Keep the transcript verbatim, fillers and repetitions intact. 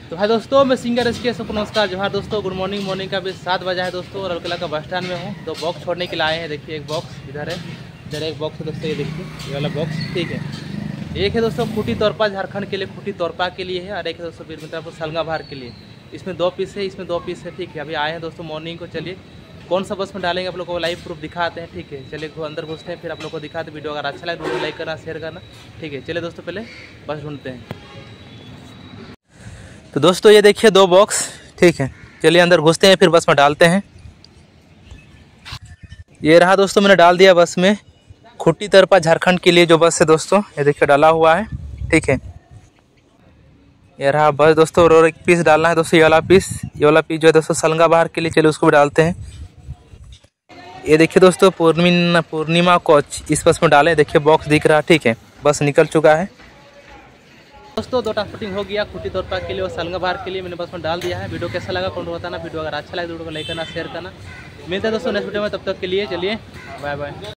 तो हाय दोस्तों, मैं सिंगर एस के सबको नमस्कार जोहार दोस्तों। Good morning. मॉर्निंग का अभी सात बजा है दोस्तों और अलकला का बस स्टैंड में हूँ। तो बॉक्स छोड़ने के लिए आए हैं। देखिए एक बॉक्स इधर है, इधर एक बॉक्स है दोस्तों, ये देखिए ये वाला बॉक्स। ठीक है, एक है दोस्तों खूटी तोरपा झारखंड के लिए, खूटी तोरपा के लिए है, और एक है दोस्तों बीरमित्रापुर सलगाभार के लिए। इसमें दो पीस है, इसमें दो पीस है। ठीक है, अभी आए हैं दोस्तों मॉर्निंग को। चलिए कौन सा बस में डालेंगे आप लोग को लाइव प्रूफ दिखाते हैं। ठीक है, चलिए अंदर घुसते हैं, फिर आप लोग को दिखाते हैं। वीडियो अगर अच्छा लगे वीडियो लाइक करना, शेयर करना। ठीक है, चलिए दोस्तों पहले बस ढूंढते हैं। तो दोस्तों ये देखिए दो बॉक्स। ठीक है, चलिए अंदर घुसते हैं, फिर बस में डालते हैं। ये रहा दोस्तों, मैंने डाल दिया बस में। खूटी तरपा झारखंड के लिए जो बस है दोस्तों, ये देखिए डाला हुआ है। ठीक है, ये रहा बस दोस्तों। और एक पीस डालना है दोस्तों, ये वाला पीस, ये वाला पीस जो है दोस्तों सलगाभार के लिए। चलिए उसको भी डालते हैं। ये देखिए दोस्तों पूर्णिमा पूर्णिमा कोच इस बस में डालें। देखिए बॉक्स दिख रहा। ठीक है, बस निकल चुका है दोस्तों। दो ट्रांसपोर्टिंग हो गया, खूटी तोरपा के लिए और सलगाभार के लिए मैंने बस में डाल दिया है। वीडियो कैसा लगा कौन बताना। वीडियो अगर अच्छा लगे वीडियो को लाइक करना, शेयर करना। मिलते हैं दोस्तों नेक्स्ट वीडियो में, तब तक के लिए चलिए बाय बाय।